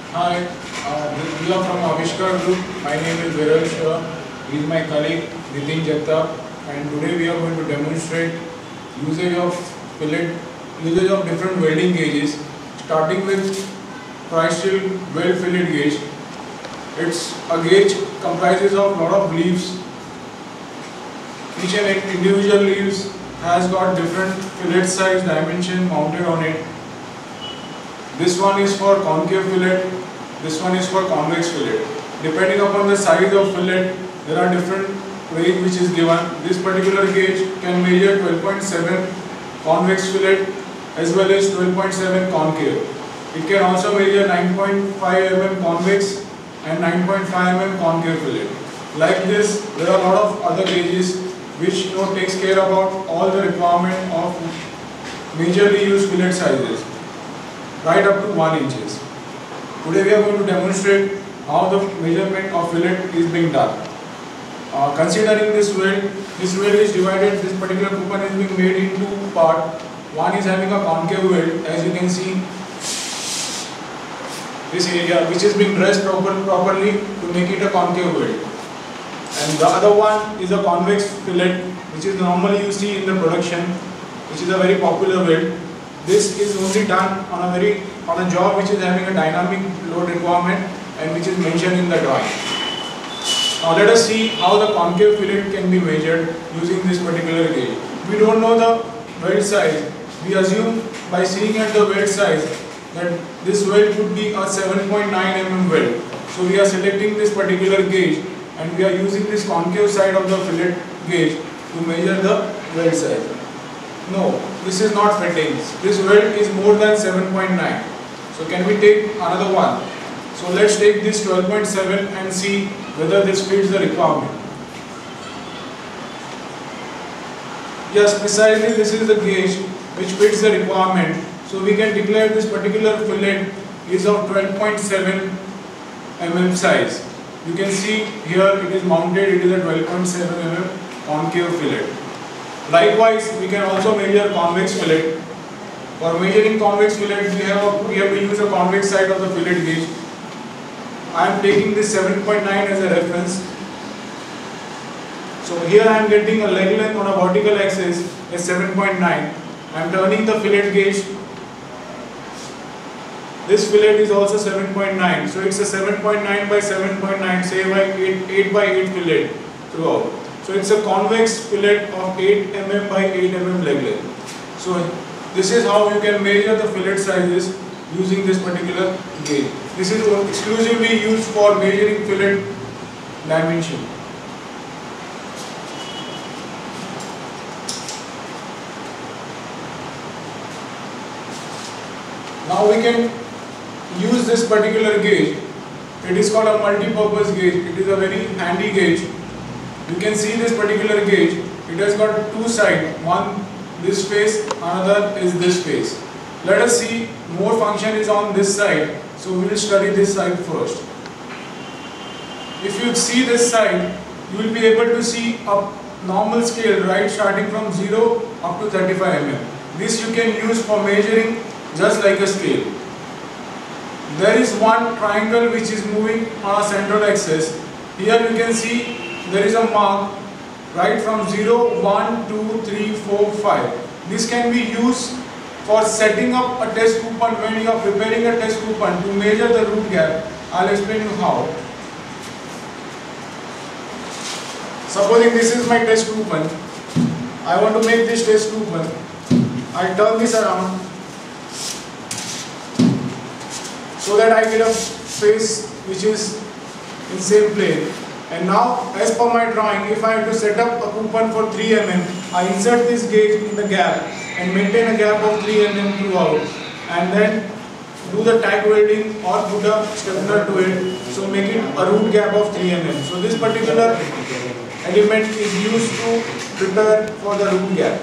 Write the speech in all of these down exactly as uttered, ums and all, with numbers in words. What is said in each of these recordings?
Hi, uh, we are from Avishkar Group. My name is Viral Shah. He is my colleague Nitin Jagtap, and today we are going to demonstrate usage of fillet, usage of different welding gauges, starting with tri-steel weld fillet gauge. It's a gauge comprises of lot of leaves. Each and individual leaves has got different fillet size dimension mounted on it. This one is for concave fillet, this one is for convex fillet. Depending upon the size of fillet, there are different range which is given. This particular gauge can measure twelve point seven convex fillet as well as twelve point seven concave. It can also measure nine point five millimeters convex and nine point five millimeters concave fillet. Like this, there are a lot of other gauges which you know takes care about all the requirement of majorly used fillet sizes, right up to one inches. Today we are going to demonstrate how the measurement of fillet is being done. Uh, considering this weld, this weld is divided, this particular coupon is being made in two parts. One is having a concave weld, as you can see, this area which is being dressed proper, properly to make it a concave weld. And the other one is a convex fillet, which is normally you see in the production, which is a very popular weld. This is only done on a very on a job which is having a dynamic load requirement and which is mentioned in the drawing. Now let us see how the concave fillet can be measured using this particular gauge. We don't know the weld size. We assume by seeing at the weld size that this weld could be a seven point nine millimeter weld. So we are selecting this particular gauge and we are using this concave side of the fillet gauge to measure the weld size. No, this is not fitting. This weld is more than seven point nine. So can we take another one? So let's take this twelve point seven and see whether this fits the requirement. Yes, precisely this is the gauge which fits the requirement. So we can declare this particular fillet is of twelve point seven millimeters size. You can see here it is mounted, it is a twelve point seven millimeter concave fillet. Likewise, we can also measure convex fillet. For measuring convex fillet, we have a, we have to use a convex side of the fillet gauge. I am taking this seven point nine as a reference. So here I am getting a leg length on a vertical axis as seven point nine. I am turning the fillet gauge. This fillet is also seven point nine. So it's a seven point nine by seven point nine, say by eight, eight by eight fillet throughout. So it's a convex fillet of eight millimeters by eight millimeters leg length. So this is how you can measure the fillet sizes using this particular gauge. This is exclusively used for measuring fillet dimension. Now we can use this particular gauge. It is called a multi-purpose gauge. It is a very handy gauge. You can see this particular gauge, it has got two sides, one this face, another is this face. Let us see, more function is on this side, so we will study this side first. If you see this side, you will be able to see a normal scale, right, starting from zero up to thirty-five millimeters. This you can use for measuring just like a scale. There is one triangle which is moving on a central axis. Here you can see there is a mark right from zero, one, two, three, four, five. This can be used for setting up a test coupon when you are preparing a test coupon to measure the root gap. I will explain you how. Supposing this is my test coupon. I want to make this test coupon. I turn this around so that I get a face which is in same plane. And now, as per my drawing, if I have to set up a coupon for three millimeters, I insert this gauge in the gap and maintain a gap of three millimeters throughout, and then do the tack welding or put a stiffener to it, so make it a root gap of three millimeters. So this particular element is used to prepare for the root gap.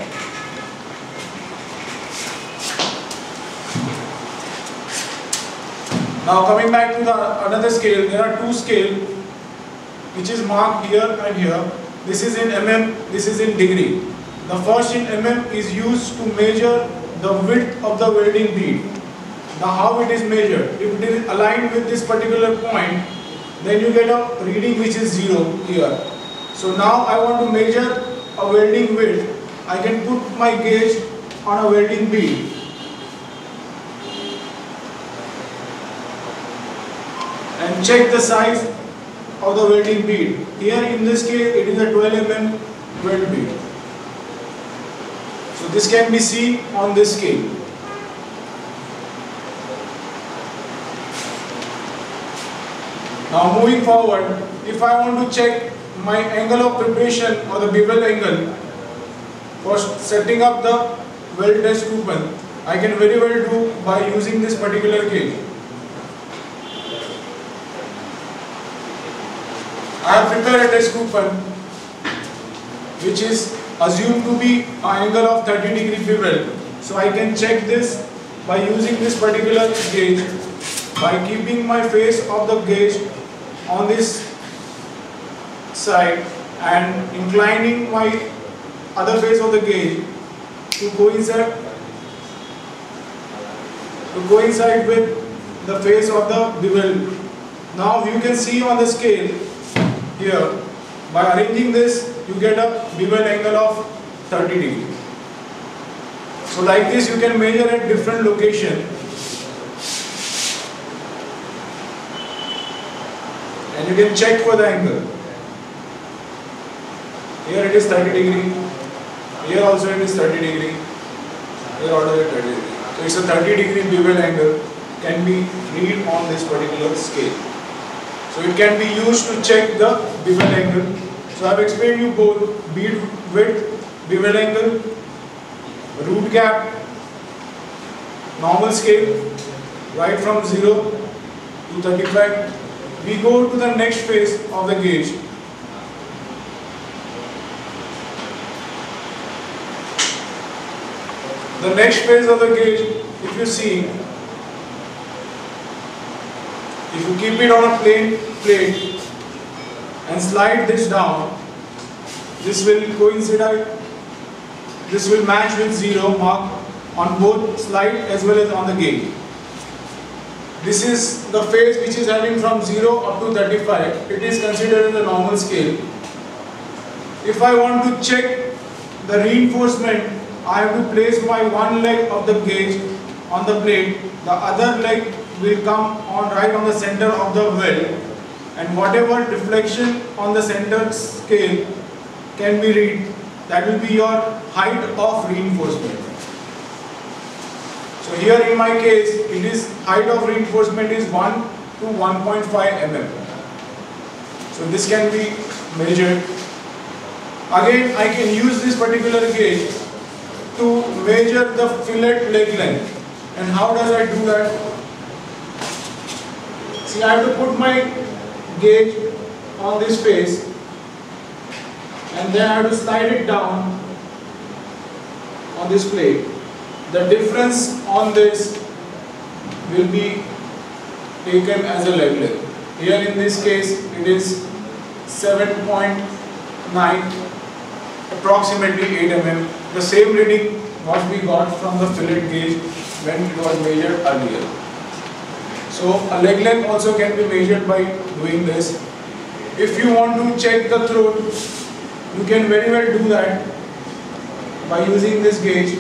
Now coming back to the another scale, there are two scales which is marked here and here. This is in mm, this is in degree. The first in mm is used to measure the width of the welding bead. Now how it is measured? If it is aligned with this particular point, then you get a reading which is zero here. So now I want to measure a welding width. I can put my gauge on a welding bead. And check the size of the welding bead. Here in this case it is a twelve millimeter weld bead. So this can be seen on this scale. Now moving forward, if I want to check my angle of preparation or the bevel angle for setting up the weld test coupon, I can very well do by using this particular gauge. I have prepared a test coupon which is assumed to be an angle of thirty degree bevel. So I can check this by using this particular gauge by keeping my face of the gauge on this side and inclining my other face of the gauge to coincide to coincide with the face of the bevel. Now you can see on the scale here, by arranging this you get a bevel angle of thirty degree. So like this you can measure at different location and you can check for the angle. Here it is thirty degree, here also it is thirty degree, here also it is thirty degree. So it's a thirty degree bevel angle can be read on this particular scale. So it can be used to check the bevel angle. So I have explained you both bead width, bevel angle, root gap, normal scale, right from zero to thirty-five. We go to the next phase of the gauge. The next phase of the gauge, if you see, if you keep it on a plain plate and slide this down, this will coincide, this will match with zero mark on both slide as well as on the gauge. This is the phase which is having from zero up to thirty-five. It is considered in the normal scale. If I want to check the reinforcement, I have to place my one leg of the gauge on the plate. The other leg will come on right on the center of the weld, and whatever deflection on the center scale can be read, that will be your height of reinforcement. So here in my case, it is height of reinforcement is one to one point five millimeters. So this can be measured. Again, I can use this particular gauge to measure the fillet leg length. And how does I do that? See, I have to put my gauge on this face and then I have to slide it down on this plate. The difference on this will be taken as a leg length. Here in this case it is seven point nine, approximately eight millimeters. The same reading what we got from the fillet gauge when it was measured earlier. So a leg length also can be measured by doing this. If you want to check the throat, you can very well do that by using this gauge.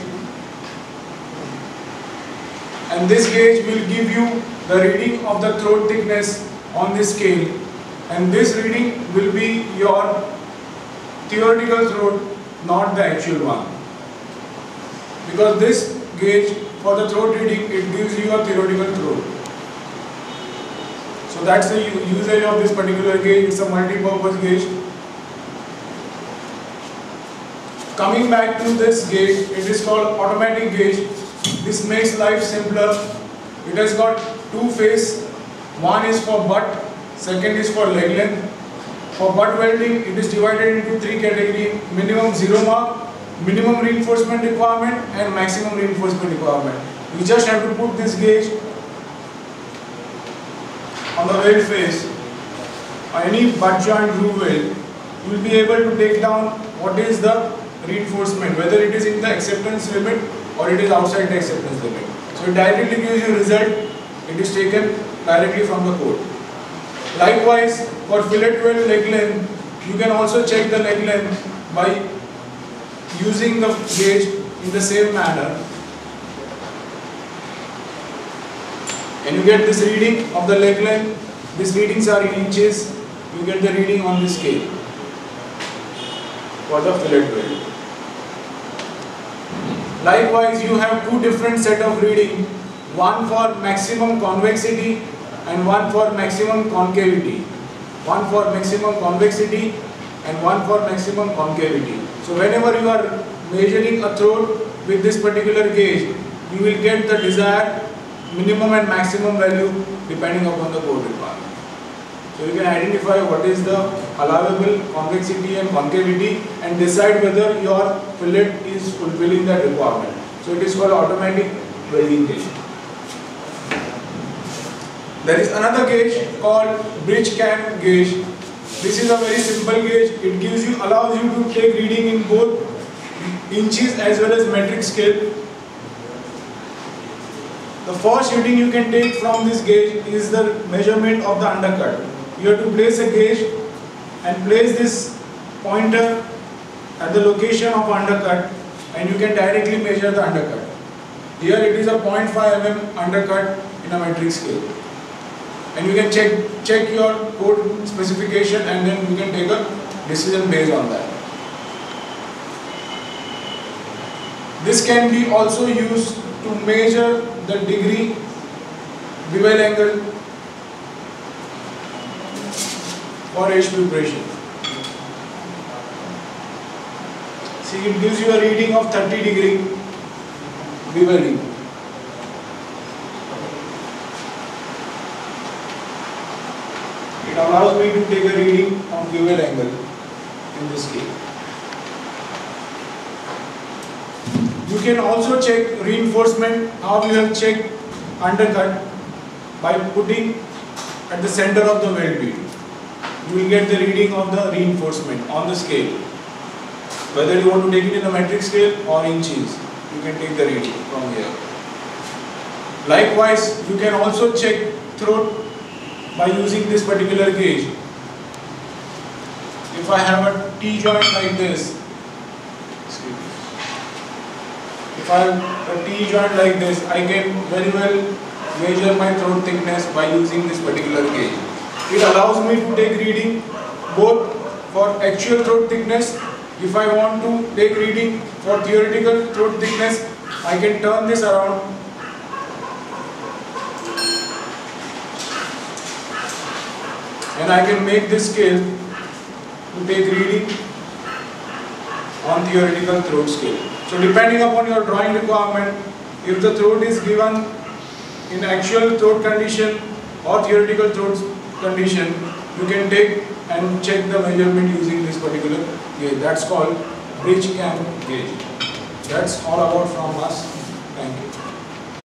And this gauge will give you the reading of the throat thickness on this scale, and this reading will be your theoretical throat, not the actual one, because this gauge for the throat reading, it gives you a theoretical throat. So that's the usage of this particular gauge. It's a multi-purpose gauge. Coming back to this gauge, it is called automatic gauge. This makes life simpler. It has got two phases. One is for butt, second is for leg length. For butt welding, it is divided into three categories: minimum zero mark, minimum reinforcement requirement, and maximum reinforcement requirement. You just have to put this gauge on the weld face, or any butt joint groove weld. You will be able to take down what is the reinforcement, whether it is in the acceptance limit or it is outside the acceptance limit. So it directly gives you result. It is taken directly from the code. Likewise, for fillet weld leg length, you can also check the leg length by using the gauge in the same manner. And you get this reading of the leg length. These readings are in inches. You get the reading on the scale for the fillet weld. Likewise, you have two different set of reading, one for maximum convexity and one for maximum concavity. One for maximum convexity and one for maximum concavity. So whenever you are measuring a throat with this particular gauge, you will get the desired minimum and maximum value depending upon the code requirement. So you can identify what is the allowable convexity and concavity and decide whether your fillet is fulfilling that requirement. So it is called automatic welding gauge. There is another gauge called bridge cam gauge. This is a very simple gauge. It gives you, allows you to take reading in both inches as well as metric scale. The first reading you can take from this gauge is the measurement of the undercut. You have to place a gauge and place this pointer at the location of undercut, and you can directly measure the undercut. Here it is a zero point five millimeter undercut in a metric scale. And you can check, check your code specification and then you can take a decision based on that. This can be also used to measure the degree bevel angle for edge preparation. See, it gives you a reading of thirty degree beveling. It allows me to take a reading on bevel angle in this case. You can also check reinforcement, how you have checked undercut by putting at the center of the weld bead. You will get the reading of the reinforcement on the scale. Whether you want to take it in a metric scale or inches, you can take the reading from here. Likewise, you can also check throat by using this particular gauge. If I have a T-joint like this, if I have a T-joint like this, I can very well measure my throat thickness by using this particular gauge. It allows me to take reading both for actual throat thickness. If I want to take reading for theoretical throat thickness, I can turn this around and I can make this scale to take reading on theoretical throat scale. So depending upon your drawing requirement, if the throat is given in actual throat condition or theoretical throat condition, you can take and check the measurement using this particular gauge. That's called bridge cam gauge. That's all about from us. Thank you.